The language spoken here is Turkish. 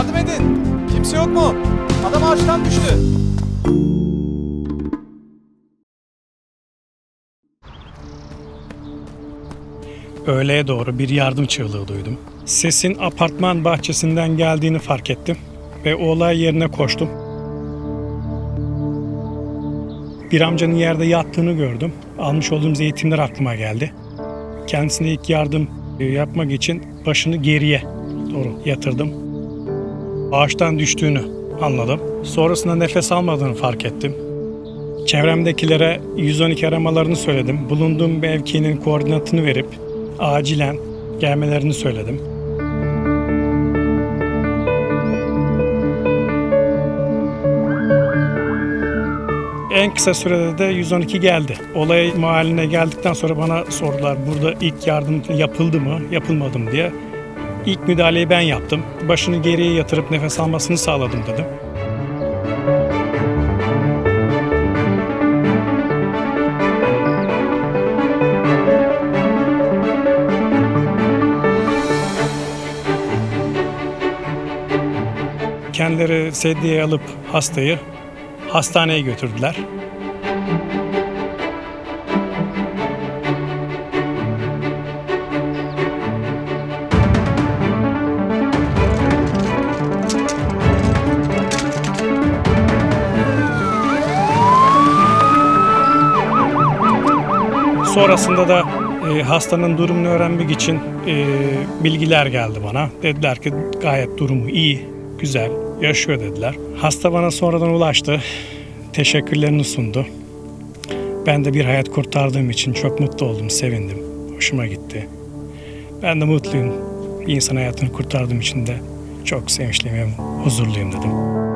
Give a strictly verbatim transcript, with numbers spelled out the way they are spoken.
Yardım edin. Kimse yok mu? Adam ağaçtan düştü. Öğleye doğru bir yardım çığlığı duydum. Sesin apartman bahçesinden geldiğini fark ettim ve o olay yerine koştum. Bir amcanın yerde yattığını gördüm. Almış olduğum eğitimler aklıma geldi. Kendisine ilk yardım yapmak için başını geriye doğru yatırdım. Ağaçtan düştüğünü anladım. Sonrasında nefes almadığını fark ettim. Çevremdekilere yüz on iki aramalarını söyledim. Bulunduğum mevkinin koordinatını verip acilen gelmelerini söyledim. En kısa sürede de yüz on iki geldi. Olay mahalline geldikten sonra bana sordular, burada ilk yardım yapıldı mı, yapılmadı mı diye. İlk müdahaleyi ben yaptım. Başını geriye yatırıp nefes almasını sağladım dedim. Kendileri sedyeye alıp hastayı hastaneye götürdüler. Sonrasında da e, hastanın durumunu öğrenmek için e, bilgiler geldi bana. Dediler ki gayet durumu iyi, güzel, yaşıyor dediler. Hasta bana sonradan ulaştı. Teşekkürlerini sundu. Ben de bir hayat kurtardığım için çok mutlu oldum, sevindim. Hoşuma gitti. Ben de mutluyum. Bir insan hayatını kurtardığım için de çok sevinçliyim ve huzurluyum dedim.